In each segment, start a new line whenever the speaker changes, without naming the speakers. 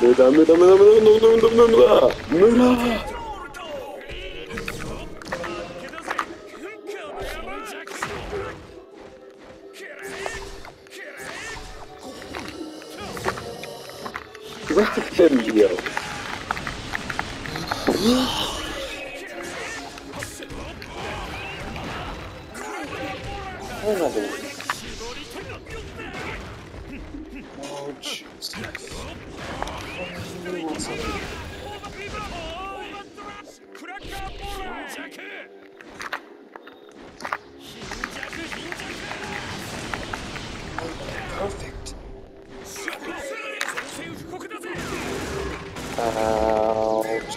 無駄無駄無駄無駄無駄無駄無駄無駄無駄。Wreck him, Dio. What am I doing? Oh, jeez. Perfect. Ouch.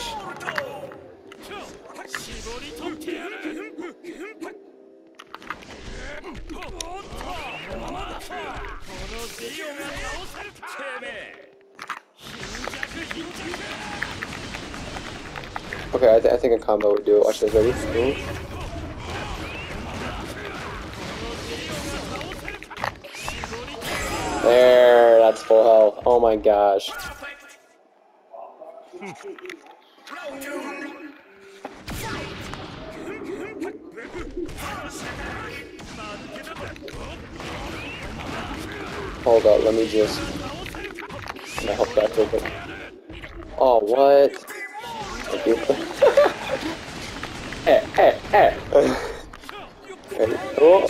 Okay, I think a combo would do it. Watch this, ready? Ooh. There, that's full health. Oh my gosh. Hold up, let me just... I'm gonna help back real quick. Oh, what? Thank you. Hey. Ready? Oh.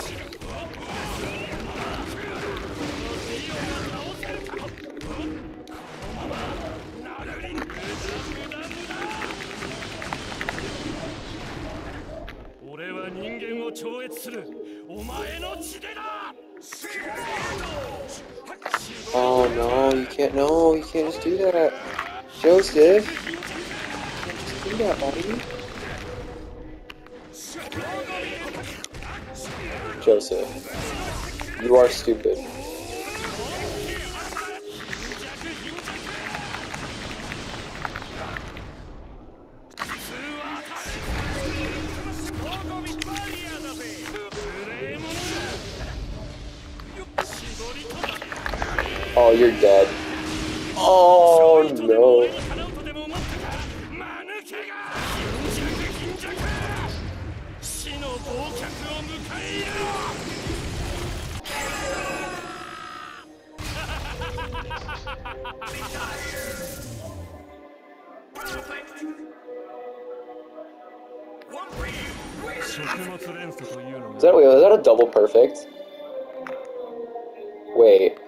Oh no, you can't. No, you can't just do that, Joseph. You can't just do that, buddy. Joseph, you are stupid. Oh, you're dead. Oh no. Is that a double perfect? Wait.